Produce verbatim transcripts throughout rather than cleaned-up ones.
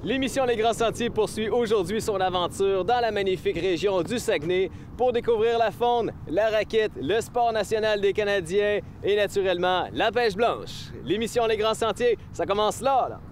L'émission Les Grands Sentiers poursuit aujourd'hui son aventure dans la magnifique région du Saguenay pour découvrir la faune, la raquette, le sport national des Canadiens et naturellement la pêche blanche. L'émission Les Grands Sentiers, ça commence là, là.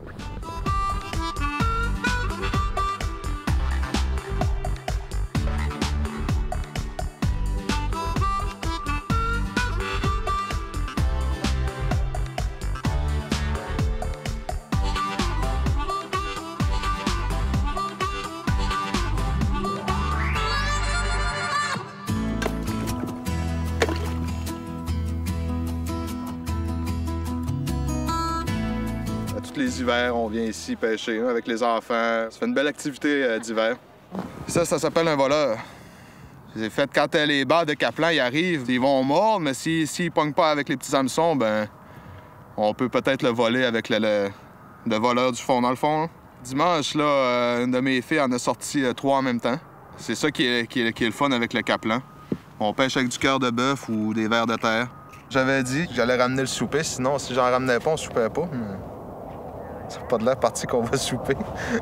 Tous les hivers, on vient ici pêcher hein, avec les enfants. Ça fait une belle activité euh, d'hiver. Ça, ça s'appelle un voleur. C'est fait quand euh, les bars de Caplan ils arrivent, ils vont mordre, mais s'ils si, si ne pognent pas avec les petits hameçons, ben on peut peut-être le voler avec le, le, le voleur du fond, dans le fond. Hein. Dimanche, là, euh, une de mes filles en a sorti euh, trois en même temps. C'est ça qui est, qui, est, qui est le fun avec le Caplan. On pêche avec du cœur de bœuf ou des vers de terre. J'avais dit que j'allais ramener le souper, sinon si j'en ramenais pas, on soupait pas. Hmm. C'est pas de la partie qu'on va souper.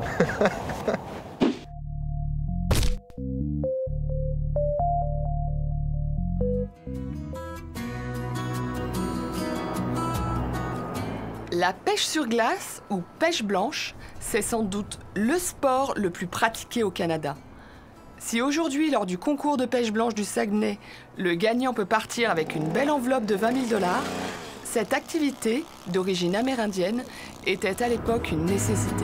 La pêche sur glace, ou pêche blanche, c'est sans doute le sport le plus pratiqué au Canada. Si aujourd'hui, lors du concours de pêche blanche du Saguenay, le gagnant peut partir avec une belle enveloppe de vingt mille dollars, cette activité, d'origine amérindienne, était à l'époque une nécessité.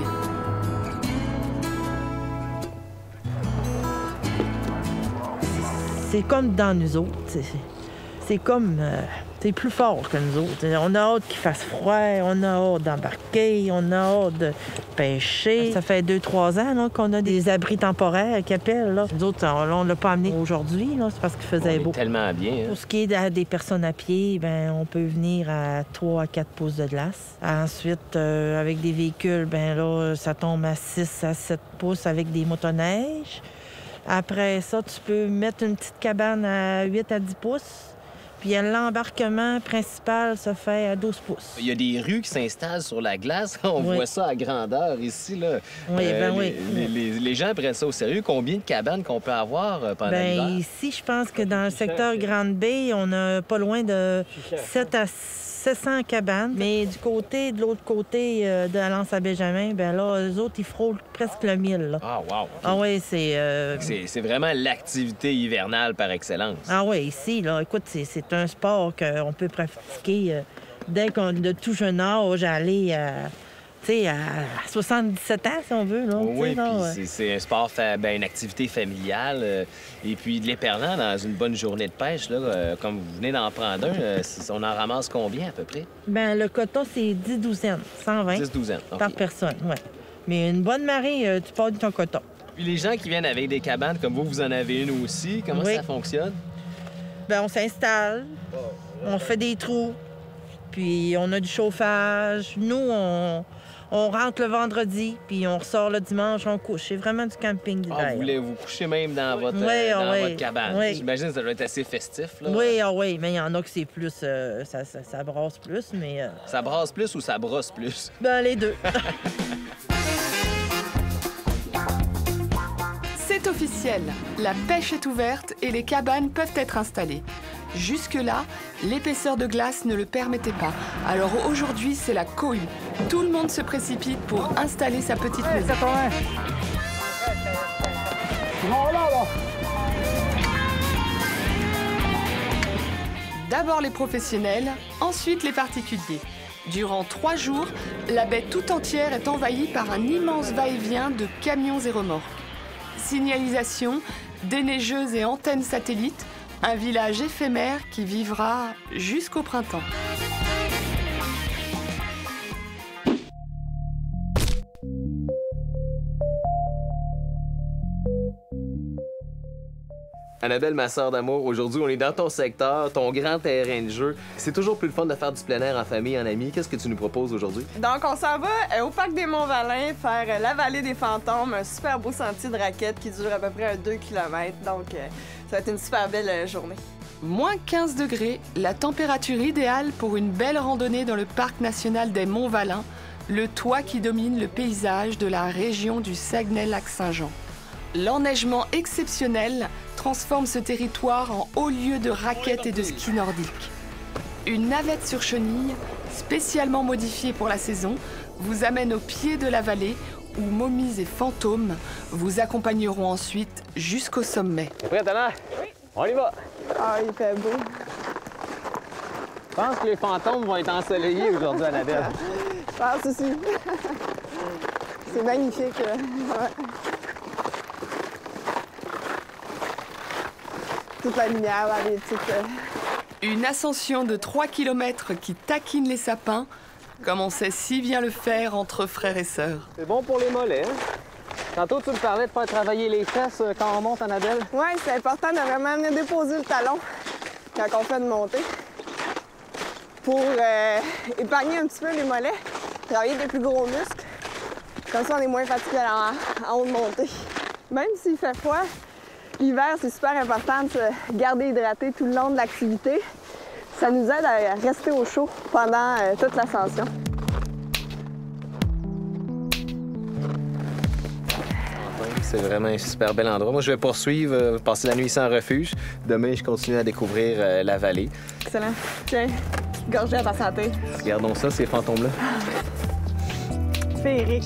C'est comme dans nous autres. C'est comme... Euh, c'est plus fort que nous autres. On a hâte qu'il fasse froid, on a hâte d'embarquer, on a hâte de pêcher. Ça fait deux, trois ans là, qu'on a des abris temporaires qui appellent. Là. Nous autres, on ne l'a pas amené aujourd'hui, c'est parce qu'il faisait on beau. Est tellement bien. Hein? Pour ce qui est des personnes à pied, ben, on peut venir à trois à quatre pouces de glace. Ensuite, euh, avec des véhicules, ben là, ça tombe à six à sept pouces avec des motoneiges. Après ça, tu peux mettre une petite cabane à huit à dix pouces. Puis l'embarquement principal se fait à douze pouces. Il y a des rues qui s'installent sur la glace. On oui. voit ça à grandeur ici. Là. Oui, euh, ben les, oui. Les, les, les gens prennent ça au sérieux. Combien de cabanes qu'on peut avoir pendant ben, l'hiver? Ici, je pense que dans le secteur Grande-Baie, on a pas loin de sept à sept cents cabanes. Mais du côté, de l'autre côté euh, de L'Anse-à-Benjamin, ben là, eux autres, ils frôlent presque le mille. Là. Ah, wow! Okay. Ah oui, c'est... Euh... C'est vraiment l'activité hivernale par excellence. Ah oui, ici, là, écoute, c'est un sport qu'on peut pratiquer euh, dès qu'on de tout jeune âge à aller à, à soixante-dix-sept ans, si on veut. Là, oui, puis ouais. c'est un sport, ben, une activité familiale. Euh, et puis de l'éperlant dans une bonne journée de pêche, là, euh, comme vous venez d'en prendre un, euh, on en ramasse combien à peu près? Bien, le coton, c'est dix douzaines, cent vingt dix douzaines, okay. Par personne, oui. Mais une bonne marée, euh, tu pars de ton coton. Puis les gens qui viennent avec des cabanes, comme vous, vous en avez une aussi, comment oui. ça fonctionne? Bien, on s'installe, on fait des trous, puis on a du chauffage. Nous, on, on rentre le vendredi, puis on ressort le dimanche, on couche. C'est vraiment du camping d'hiver. Ah, vous voulez vous coucher même dans votre, oui, euh, dans oui, votre cabane? Oui. J'imagine que ça doit être assez festif, là. Oui, ah oui, mais il y en a que c'est plus... Euh, ça, ça, ça brasse plus, mais... Euh... Ça brasse plus ou ça brosse plus? Ben les deux. C'est officiel, la pêche est ouverte et les cabanes peuvent être installées. Jusque-là, l'épaisseur de glace ne le permettait pas. Alors aujourd'hui, c'est la cohue. Tout le monde se précipite pour installer sa petite maison. D'abord les professionnels, ensuite les particuliers. Durant trois jours, la baie tout entière est envahie par un immense va-et-vient de camions et remorques. Signalisation, déneigeuses et antennes satellites, un village éphémère qui vivra jusqu'au printemps. Annabelle, ma sœur d'amour, aujourd'hui, on est dans ton secteur, ton grand terrain de jeu. C'est toujours plus le fun de faire du plein air en famille, en amis. Qu'est-ce que tu nous proposes aujourd'hui? Donc, on s'en va euh, au parc des Monts-Valin faire euh, la vallée des fantômes, un super beau sentier de raquettes qui dure à peu près deux kilomètres. Donc, euh, ça va être une super belle euh, journée. Moins quinze degrés, la température idéale pour une belle randonnée dans le parc national des Monts-Valin, le toit qui domine le paysage de la région du Saguenay-Lac-Saint-Jean. L'enneigement exceptionnel transforme ce territoire en haut lieu de raquettes et de ski nordique. Une navette sur chenille, spécialement modifiée pour la saison, vous amène au pied de la vallée où momies et fantômes vous accompagneront ensuite jusqu'au sommet. T'es prête, Anna? Oui. On y va! Ah, il fait beau. Je pense que les fantômes vont être ensoleillés aujourd'hui, Annabelle. Je pense aussi. C'est magnifique. Là. Ouais. Toute la lumière, là, les petites... Euh... Une ascension de trois kilomètres qui taquine les sapins, comme on sait si bien le faire entre frères et sœurs. C'est bon pour les mollets, hein? Tantôt, tu me parlais de faire travailler les fesses quand on monte, Annabelle? Oui, c'est important de vraiment venir déposer le talon quand on fait une montée pour euh, épargner un petit peu les mollets, travailler des plus gros muscles. Comme ça, on est moins fatigué en, en haut de montée. Même s'il fait froid, l'hiver, c'est super important de se garder hydraté tout le long de l'activité. Ça nous aide à rester au chaud pendant euh, toute l'ascension. C'est vraiment un super bel endroit. Moi, je vais poursuivre, euh, passer la nuit ici en refuge. Demain, je continue à découvrir euh, la vallée. Excellent. Tiens, gorgée à ta santé. Regardons ça, ces fantômes-là. Féerique.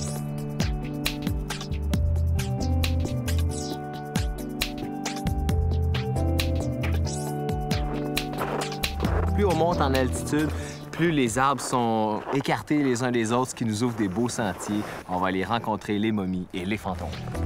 Plus on monte en altitude, plus les arbres sont écartés les uns des autres, ce qui nous ouvre des beaux sentiers. On va aller rencontrer les momies et les fantômes.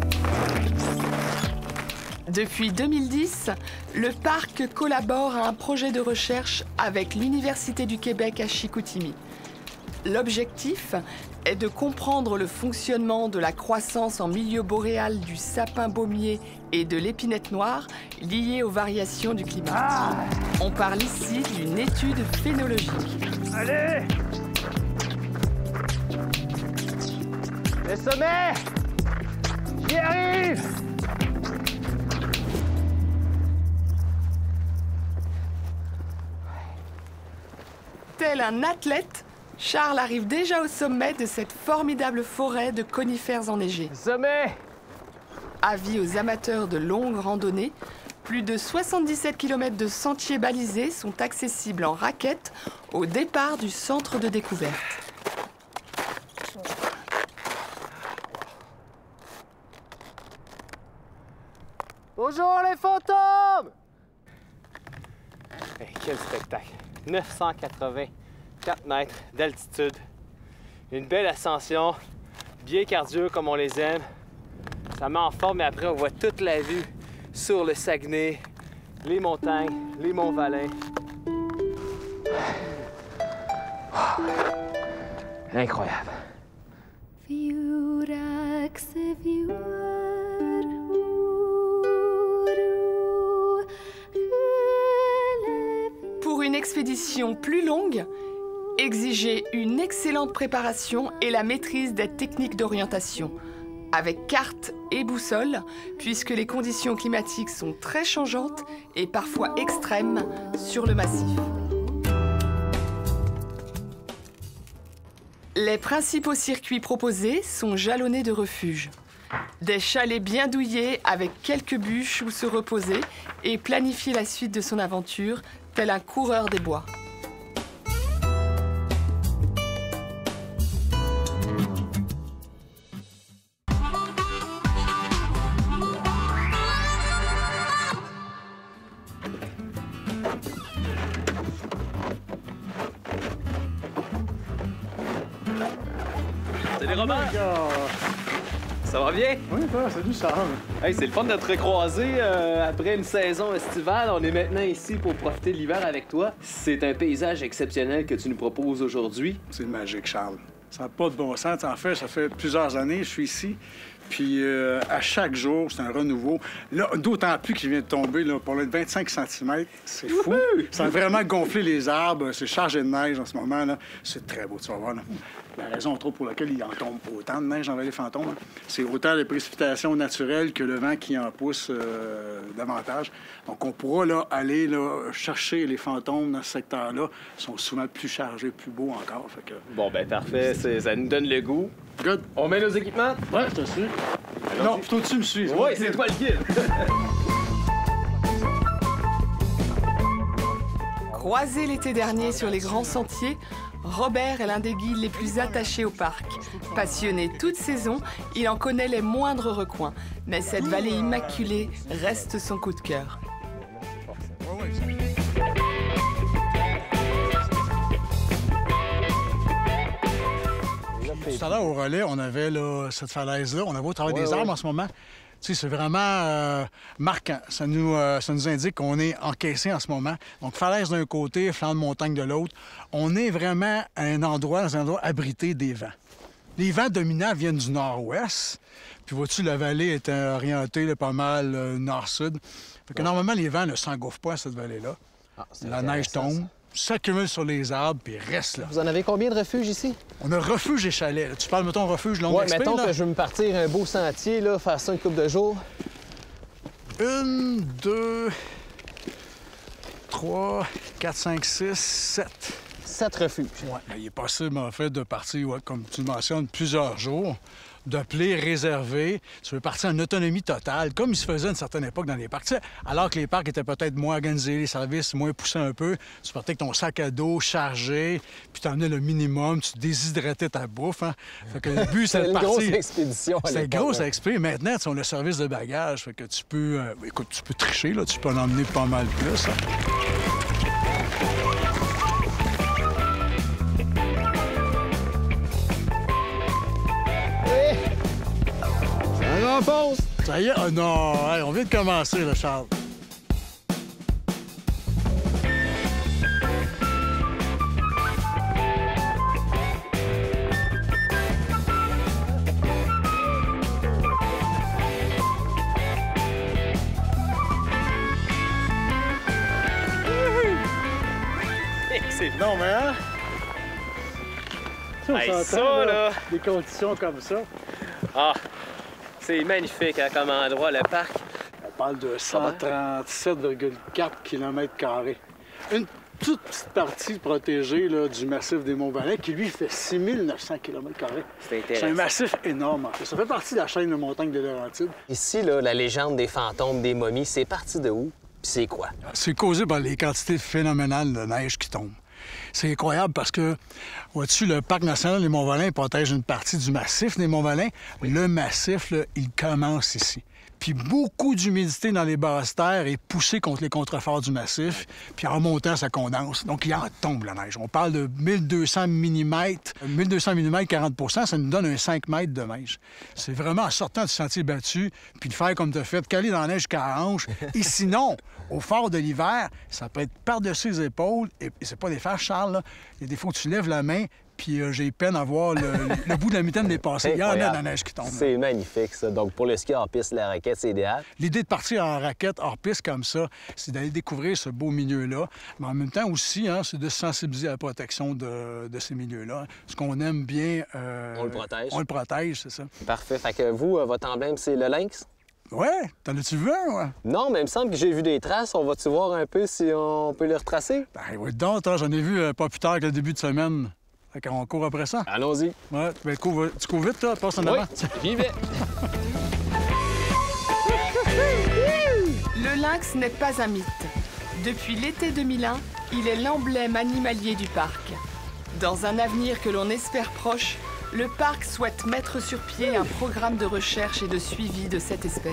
Depuis deux mille dix, le parc collabore à un projet de recherche avec l'Université du Québec à Chicoutimi. L'objectif est de comprendre le fonctionnement de la croissance en milieu boréal du sapin baumier et de l'épinette noire liée aux variations du climat. Ah! On parle ici d'une étude phénologique. Allez! Le sommet! J'y arrive! Tel un athlète, Charles arrive déjà au sommet de cette formidable forêt de conifères enneigés. Sommet! Avis aux amateurs de longues randonnées, plus de soixante-dix-sept kilomètres de sentiers balisés sont accessibles en raquette au départ du centre de découverte. Bonjour les fantômes! Hey, quel spectacle! neuf cent quatre-vingt-quatre mètres d'altitude. Une belle ascension, bien cardio comme on les aime. Ça met en forme et après on voit toute la vue sur le Saguenay, les montagnes, les monts Valin. Incroyable. Pour une expédition plus longue, exigez une excellente préparation et la maîtrise des techniques d'orientation, avec carte et boussole, puisque les conditions climatiques sont très changeantes et parfois extrêmes sur le massif. Les principaux circuits proposés sont jalonnés de refuges. Des chalets bien douillés avec quelques bûches où se reposer et planifier la suite de son aventure, tel un coureur des bois. Salut Robert! Ça va bien? Oui, toi, salut Charles. Hey, c'est le fun de te recroiser euh, après une saison estivale. On est maintenant ici pour profiter de l'hiver avec toi. C'est un paysage exceptionnel que tu nous proposes aujourd'hui. C'est magique, Charles. Ça n'a pas de bon sens. En fait, ça fait plusieurs années que je suis ici. Puis euh, à chaque jour, c'est un renouveau. Là, d'autant plus qu'il vient de tomber, là, pour le vingt-cinq centimètres, c'est fou. Ça a vraiment gonflé les arbres. C'est chargé de neige en ce moment, là. C'est très beau, tu vas voir, là. La raison, entre autres, pour laquelle il en tombe autant de neige dans Vallée Fantôme, hein, c'est autant les précipitations naturelles que le vent qui en pousse euh, davantage. Donc, on pourra là, aller là, chercher les fantômes dans ce secteur-là. Ils sont souvent plus chargés, plus beaux encore. Fait que... Bon, ben parfait. C'est- Ça nous donne le goût. Good. On met nos équipements? Ouais, je te suis. Non, plutôt tu me suis. Oui, c'est toi le guide. Croisé l'été dernier sur les grands sentiers, Robert est l'un des guides les plus attachés au parc. Passionné toute saison, il en connaît les moindres recoins. Mais cette vallée immaculée reste son coup de cœur. Tout à l'heure, au relais, on avait là, cette falaise-là. On avait au travail Ouais, des ouais. arbres en ce moment. Tu sais, c'est vraiment euh, marquant. Ça nous, euh, ça nous indique qu'on est encaissé en ce moment. Donc, falaise d'un côté, flanc de montagne de l'autre. On est vraiment à un endroit, dans un endroit abrité des vents. Les vents dominants viennent du nord-ouest. Puis, vois-tu, la vallée est orientée là, pas mal euh, nord-sud. Fait que normalement, les vents ne s'engouffrent pas à cette vallée-là. Ah, c'est La neige intéressant, tombe, s'accumule sur les arbres, puis reste là. Vous en avez combien de refuges ici? On a refuge et chalet. Là. Tu parles, mettons, refuge longue Ouais, expé, mettons là? que je veux me partir un beau sentier, là, faire ça une couple de jours. Une, deux, trois, quatre, cinq, six, sept. Sept refuges. Ouais. Ben, il est possible, en fait, de partir, ouais, comme tu le mentionnes, plusieurs jours, d'appeler, réserver. Tu veux partir en autonomie totale, comme il se faisait à une certaine époque dans les parcs. Tu sais, alors que les parcs étaient peut-être moins organisés, les services moins poussés un peu, tu partais avec ton sac à dos chargé, puis tu emmenais le minimum, tu déshydratais ta bouffe. Hein? Fait que le but, c'est de une partir. grosse expédition à C'était l'époque, gros, là. ça explique. Maintenant, tu sais, on a le service de bagages, fait que tu peux... euh, écoute, tu peux tricher, là, tu peux en emmener pas mal plus. Hein? Un renfonce! Ça y est? Oh non! Hey, on vient de commencer, là, Charles. C'est Non, mais hein? On Hey, s'entend, ça, là. Des conditions comme ça. Ah, c'est magnifique hein, comme endroit, le parc. On parle de cent trente-sept virgule quatre kilomètres carrés. Une toute petite partie protégée là, du massif des Monts-Valin qui, lui, fait six mille neuf cents kilomètres carrés. C'est C'est intéressant. un massif énorme, en fait. Ça fait partie de la chaîne de montagnes des Laurentides. Ici, là, la légende des fantômes, des momies, c'est parti de où? Puis c'est quoi? C'est causé par les quantités phénoménales de neige qui tombent. C'est incroyable parce que, vois-tu, le Parc national des Monts-Valin protège une partie du massif des Monts-Valin. Le massif, là, il commence ici. Puis beaucoup d'humidité dans les basses terres est poussée contre les contreforts du massif. Puis en montant, ça condense. Donc, il en tombe, la neige. On parle de mille deux cents millimètres. mille deux cents millimètres, quarante pour cent, ça nous donne un cinq mètres de neige. C'est vraiment en sortant du sentier battu, puis de faire comme tu as fait, caler dans la neige jusqu'à la hanche. Et sinon, au fort de l'hiver, ça peut être par-dessus les épaules. Et c'est pas des fers, Charles, là. Il y a des fois où tu lèves la main, puis euh, j'ai peine à voir le, le bout de la mitaine dépasser. Il y en a de la neige qui tombe. là. C'est magnifique, ça. Donc, pour le ski hors piste, la raquette, c'est idéal. L'idée de partir en raquette hors piste comme ça, c'est d'aller découvrir ce beau milieu-là. Mais en même temps aussi, hein, c'est de se sensibiliser à la protection de, de ces milieux-là. Ce qu'on aime bien... euh, On le protège. On le protège, c'est ça. Parfait. Fait que vous, euh, votre emblème, c'est le lynx? Ouais, t'en as-tu vu un, ouais? Non, mais il me semble que j'ai vu des traces. On va-tu voir un peu si on peut les retracer? Ben oui, donc, hein, j'en ai vu euh, pas plus tard que le début de semaine. Fait qu'on court après ça. Allons-y. Ouais, ben, cours, tu cours vite, toi, passe en Oui, avant. j'y vais. Le lynx n'est pas un mythe. Depuis l'été deux mille un, il est l'emblème animalier du parc. Dans un avenir que l'on espère proche, le parc souhaite mettre sur pied un programme de recherche et de suivi de cette espèce.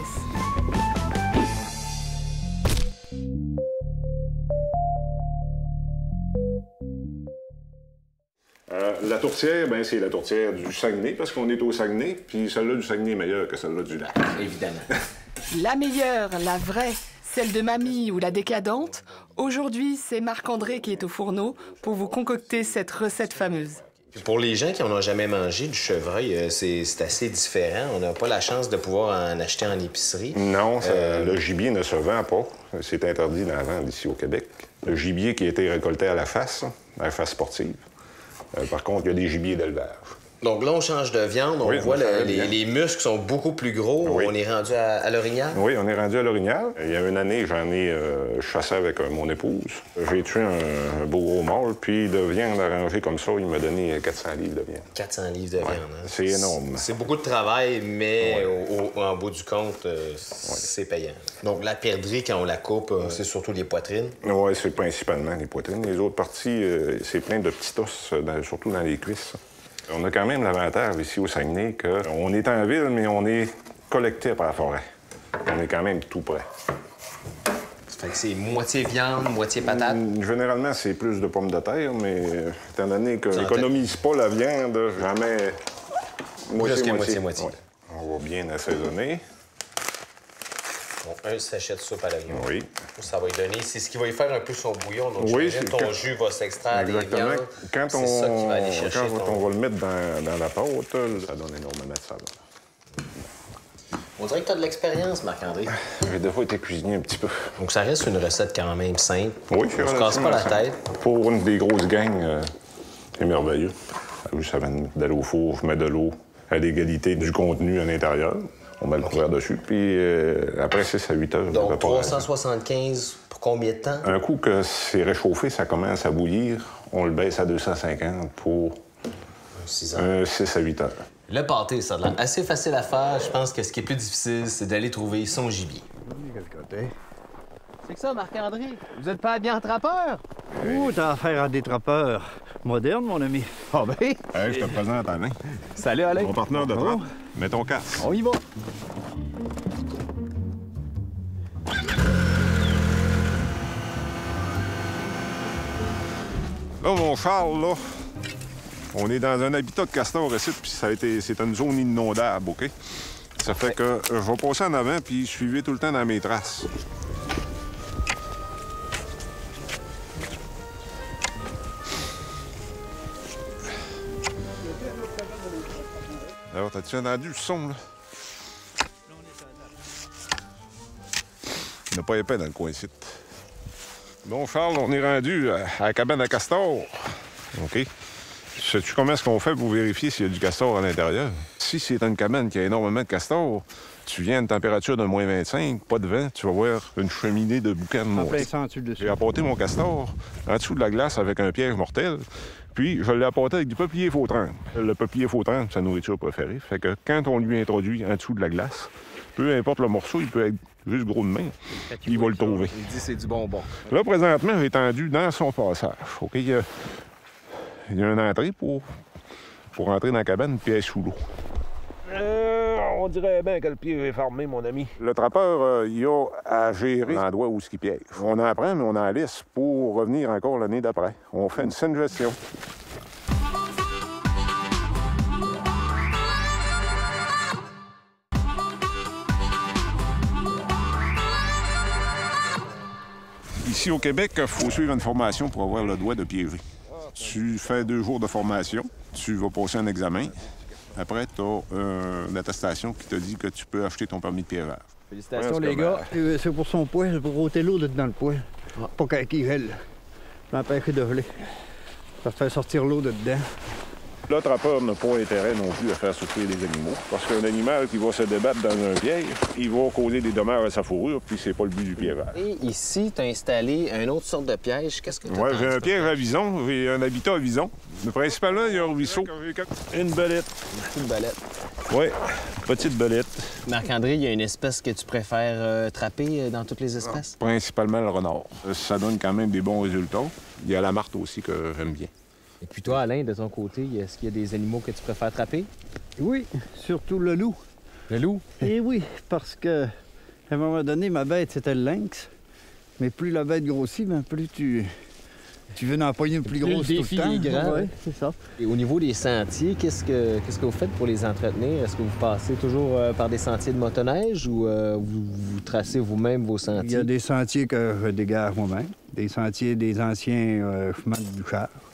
Euh, la tourtière, ben, c'est la tourtière du Saguenay, parce qu'on est au Saguenay, puis celle-là du Saguenay est meilleure que celle-là du lac. Évidemment. La meilleure, la vraie, celle de mamie ou la décadente, aujourd'hui c'est Marc-André qui est au fourneau pour vous concocter cette recette fameuse. Pour les gens qui n'en ont jamais mangé du chevreuil, c'est assez différent. On n'a pas la chance de pouvoir en acheter en épicerie. Non, ça, euh... le gibier ne se vend pas. C'est interdit d'en vendre ici au Québec. Le gibier qui a été récolté à la face, à la face sportive. Euh, par contre, il y a des gibiers d'élevage. Donc là, on change de viande, on oui, voit le, les, les muscles sont beaucoup plus gros. Oui. On est rendu à, à l'orignal? Oui, on est rendu à l'orignal. Il y a une année, j'en ai euh, chassé avec euh, mon épouse. J'ai tué un, un beau gros mâle, puis de viande arrangée comme ça, il m'a donné quatre cents livres de viande. quatre cents livres de viande, ouais, hein? C'est énorme. C'est beaucoup de travail, mais ouais. au, au, en bout du compte, euh, ouais. c'est payant. Donc la perdrix, quand on la coupe, euh, c'est surtout les poitrines? Oui, c'est principalement les poitrines. Les autres parties, euh, c'est plein de petits os, dans, surtout dans les cuisses. On a quand même l'avantage ici au Saguenay qu'on est en ville, mais on est collecté par la forêt. On est quand même tout près. Ça fait que c'est moitié viande, moitié patate? Généralement, c'est plus de pommes de terre, mais étant donné que j'économise pas la viande, jamais moitié-moitié. Moitié-moitié. Ouais. On va bien assaisonner. Donc, un sachet de soupe à l'oignon. Oui. Ça va lui donner... C'est ce qui va lui faire un peu son bouillon. Donc, oui, ton quand... jus va s'extraire des viandes. Quand on... C'est ça qui va aller chercher Quand ton... on va le mettre dans, dans la pâte, ça donne énormément de saveur. On dirait que tu as de l'expérience, Marc-André. J'ai des fois été cuisinier un petit peu. Donc, ça reste une recette quand même simple. Oui, c'est On se casse pas la tête. Pour une des grosses gangs, euh, c'est merveilleux. Juste avant d'aller au four, je mets de l'eau à l'égalité du contenu à l'intérieur. On met le couvert dessus, puis euh, après six à huit heures. Donc, trois cent soixante-quinze pour combien de temps? Un coup que c'est réchauffé, ça commence à bouillir, on le baisse à deux cent cinquante pour six à huit heures. Le pâté, ça a l'air assez facile à faire. Je pense que ce qui est plus difficile, c'est d'aller trouver son gibier. C'est que ça, Marc-André? Vous êtes pas bien trappeur? Ouh, t'as affaire à des trappeurs modernes, mon ami. Ah ben! Hey, je te présente Alain. Salut, Alain. Mon partenaire de trappe. Mets ton casque. On y va. Là, mon Charles, là, on est dans un habitat de castor ici, puis ça a été, c'est une zone inondable, OK? Ça fait que euh, je vais passer en avant, puis suivez tout le temps dans mes traces. Alors, t'as-tu entendu le son, là? Il n'y a pas épais dans le coin ici. Bon, Charles, on est rendu à la cabane à castor. OK? Sais-tu comment est-ce qu'on fait pour vérifier s'il y a du castor à l'intérieur? Si c'est une cabane qui a énormément de castor, tu viens à une température de moins vingt-cinq, pas de vent, tu vas voir une cheminée de boucan de noix. J'ai apporté mon castor en dessous de la glace avec un piège mortel, puis je l'ai apporté avec du papier faux-trempe. Le papier faux-trempe, c'est sa nourriture préférée. Fait que quand on lui introduit en dessous de la glace, peu importe le morceau, il peut être juste gros de main, il va le trouver. Il dit c'est du bonbon. Là, présentement, j'ai tendu dans son passage. OK? Il y a, il y a une entrée pour, pour entrer dans la cabane, puis elle est sous l'eau. Euh, on dirait bien que le pied est fermé, mon ami. Le trappeur, euh, il a à gérer l'endroit où il piège. On en prend, mais on en laisse pour revenir encore l'année d'après. On fait une saine gestion. Ici au Québec, il faut suivre une formation pour avoir le droit de piéger. Tu fais deux jours de formation, tu vas passer un examen. Après, tu as euh, une attestation qui te dit que tu peux acheter ton permis de piégage. Félicitations, les gars. C'est pour son poids, c'est pour ôter l'eau dans le poids. Ah. Pas qu'il gèle. L'empêcher de geler. Ça te fait sortir l'eau de dedans. Le trappeur n'a pas intérêt non plus à faire souffrir les animaux. Parce qu'un animal qui va se débattre dans un piège, il va causer des dommages à sa fourrure, puis c'est pas le but du piégeage. Et ici, tu as installé une autre sorte de piège. Qu'est-ce que tu as? Oui, j'ai un piège à vison, j'ai un habitat à vison. Mais principalement, il y a un ruisseau. Une belette. Une belette. Oui, petite belette. Marc-André, il y a une espèce que tu préfères euh, trapper dans toutes les espèces? Principalement le renard. Ça donne quand même des bons résultats. Il y a la martre aussi que j'aime bien. Et puis toi, Alain, de ton côté, est-ce qu'il y a des animaux que tu préfères trapper? Oui, surtout le loup. Le loup? Eh oui, parce que à un moment donné, ma bête, c'était le lynx. Mais plus la bête grossit, ben, plus tu, tu veux en pogner une plus, plus grosse le tout défi le temps. Est grand. Oui, c'est ça. Et au niveau des sentiers, qu'est-ce que, qu'est-ce que vous faites pour les entretenir? Est-ce que vous passez toujours euh, par des sentiers de motoneige ou euh, vous, vous tracez vous-même vos sentiers? Il y a des sentiers que je dégage moi-même, des sentiers des anciens euh, chemins de bûcheurs.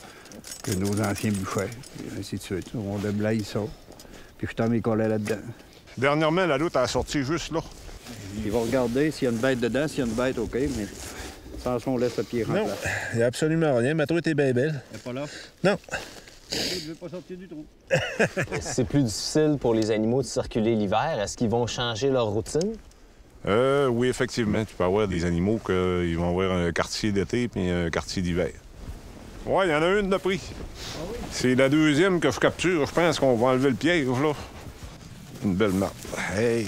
que nos anciens bouffèrent, et ainsi de suite. On déblaye ça, puis je t'en mets collé là-dedans. Dernièrement, la loutre a sorti juste là. Il va regarder s'il y a une bête dedans. S'il y a une bête, OK, mais sans ça, on laisse le pied en Non, il n'y a absolument rien. Ma truite est bien belle. Elle n'est pas là? Non. Je ne veux pas sortir du trou. C'est plus difficile pour les animaux de circuler l'hiver. Est-ce qu'ils vont changer leur routine? Euh, oui, effectivement. Tu peux avoir des animaux qui vont avoir un quartier d'été puis un quartier d'hiver. Oui, il y en a une de prix. Ah oui? C'est la deuxième que je capture. Je pense qu'on va enlever le piège, là. Une belle marque. Hey!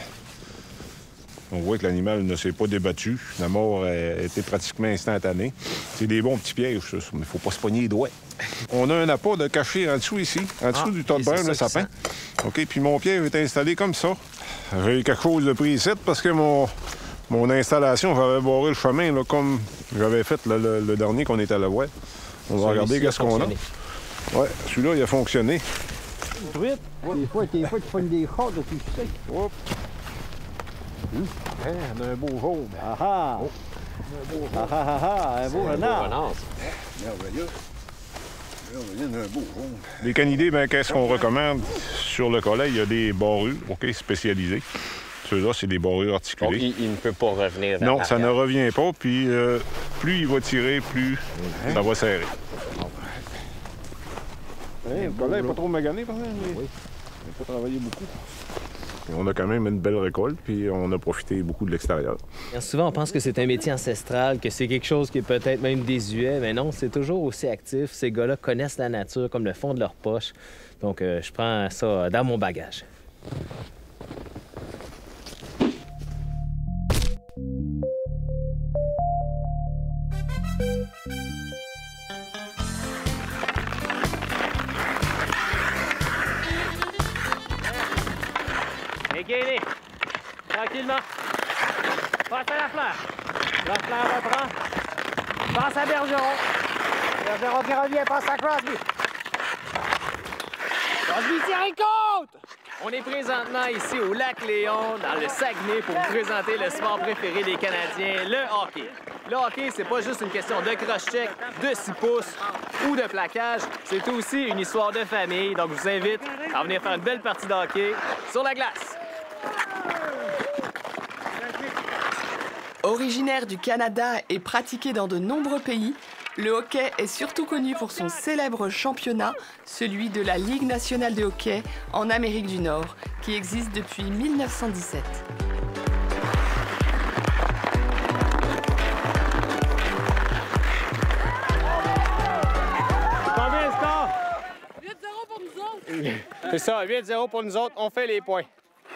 On voit que l'animal ne s'est pas débattu. La mort a été pratiquement instantanée. C'est des bons petits pièges, ça, mais il faut pas se pogner les doigts. On a un appât de caché en dessous ici, en dessous ah, du tas de brun, le sapin. OK, puis mon piège est installé comme ça. J'ai quelque chose de pris ici parce que mon, mon installation, j'avais barré le chemin là, comme j'avais fait le, le, le dernier qu'on était allé voir. On va regarder qu'est-ce qu'on a. Ouais, celui-là, il a fonctionné. Truite? Des fois, des fois, tu pognes des chars de tout ça. Hop. Hum. Hey, on a un beau jaune. Ah ah! Oh. Un beau ah ah ah ah! Un beau renard! Merveilleux. Merveilleux, un beau jaune. Les canidés, bien, qu'est-ce qu'on recommande? Sur le collet, il y a des barrures, OK, spécialisées. Ceux-là, c'est des barrures articulées. Donc, il, il ne peut pas revenir vers non, ça ne revient pas. Puis, euh, plus il va tirer, plus mmh. ça va serrer. Hey, le collet n'est pas trop magané, par exemple. Mais... Oui. Il n'a pas travaillé beaucoup. On a quand même une belle récolte, puis on a profité beaucoup de l'extérieur. Souvent, on pense que c'est un métier ancestral, que c'est quelque chose qui est peut-être même désuet, mais non, c'est toujours aussi actif. Ces gars-là connaissent la nature comme le fond de leur poche. Donc, euh, je prends ça dans mon bagage. Gainé. Tranquillement. Passe à la fleur. La fleur reprend. Passe à Bergeron. Bergeron qui revient, passe à Crosby. Crosby tire et compte! On est présentement ici au Lac Léon, dans le Saguenay, pour vous présenter le sport préféré des Canadiens, le hockey. Le hockey, c'est pas juste une question de cross-check, de six pouces ou de plaquage, c'est aussi une histoire de famille. Donc, je vous invite à venir faire une belle partie de hockey sur la glace. Originaire du Canada et pratiqué dans de nombreux pays, le hockey est surtout connu pour son célèbre championnat, celui de la Ligue nationale de hockey en Amérique du Nord, qui existe depuis mille neuf cent dix-sept. Combien le score? huit zéro pour nous autres. C'est ça, huit zéro pour nous autres, on fait les points.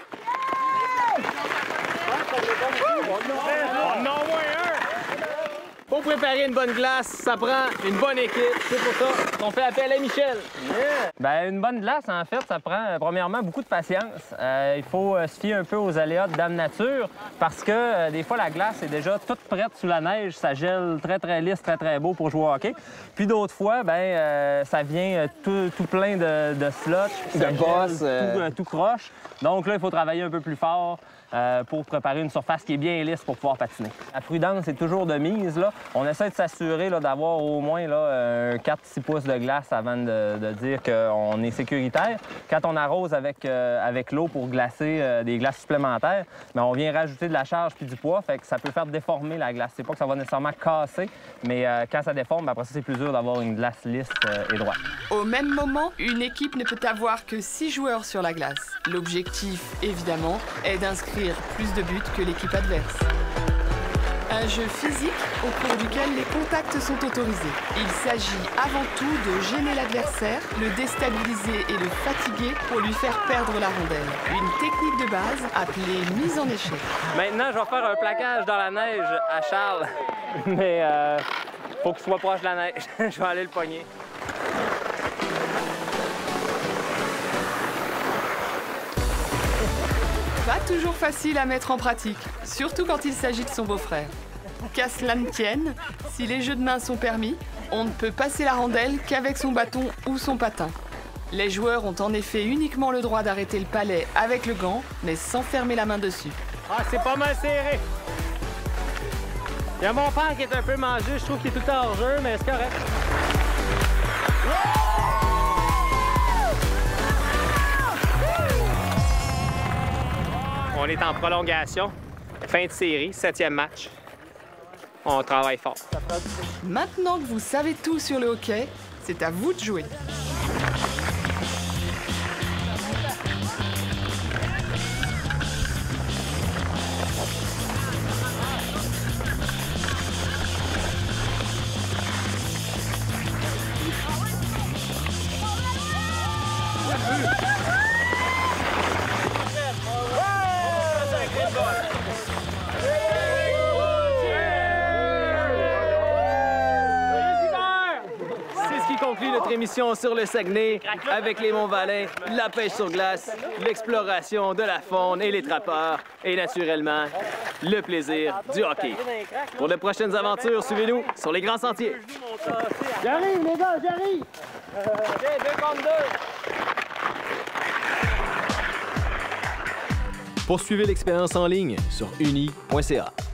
On en envoie un! Pour préparer une bonne glace, ça prend une bonne équipe. C'est pour ça qu'on fait appel à Michel. Yeah. Bien, une bonne glace, en fait, ça prend euh, premièrement beaucoup de patience. Euh, il faut euh, se fier un peu aux aléas de Dame Nature parce que euh, des fois, la glace est déjà toute prête sous la neige. Ça gèle très, très lisse, très, très beau pour jouer au hockey. Puis d'autres fois, ben, euh, ça vient euh, tout, tout plein de, de slush, de boss, euh... tout, euh, tout croche. Donc là, il faut travailler un peu plus fort. Euh, pour préparer une surface qui est bien lisse pour pouvoir patiner. La prudence est toujours de mise. Là. On essaie de s'assurer d'avoir au moins là, un quatre six pouces de glace avant de, de dire qu'on est sécuritaire. Quand on arrose avec, euh, avec l'eau pour glacer euh, des glaces supplémentaires, bien, on vient rajouter de la charge puis du poids, fait que ça peut faire déformer la glace. C'est pas que ça va nécessairement casser, mais euh, quand ça déforme, bien, après ça, c'est plus dur d'avoir une glace lisse euh, et droite. Au même moment, une équipe ne peut avoir que six joueurs sur la glace. L'objectif, évidemment, est d'inscrire plus de buts que l'équipe adverse. Un jeu physique au cours duquel les contacts sont autorisés. Il s'agit avant tout de gêner l'adversaire, le déstabiliser et le fatiguer pour lui faire perdre la rondelle. Une technique de base appelée mise en échec. Maintenant, je vais faire un plaquage dans la neige à Charles, mais euh, faut qu'il soit proche de la neige. Je vais aller le pogner. Pas toujours facile à mettre en pratique, surtout quand il s'agit de son beau-frère. Qu'à cela ne tienne, si les jeux de main sont permis, on ne peut passer la rondelle qu'avec son bâton ou son patin. Les joueurs ont en effet uniquement le droit d'arrêter le palet avec le gant, mais sans fermer la main dessus. Ah, c'est pas mal serré. Il y a mon père qui est un peu mangé, je trouve qu'il est tout le temps hors jeu, mais c'est correct. On est en prolongation, fin de série, septième match. On travaille fort. Maintenant que vous savez tout sur le hockey, c'est à vous de jouer. Conclut notre émission sur le Saguenay avec les Monts-Valin, la pêche sur glace, l'exploration de la faune et les trappeurs et naturellement le plaisir du hockey. Pour de prochaines aventures, suivez-nous sur les grands sentiers. J'arrive les gars, j'arrive! deux contre deux. Poursuivez l'expérience en ligne sur uni point c a.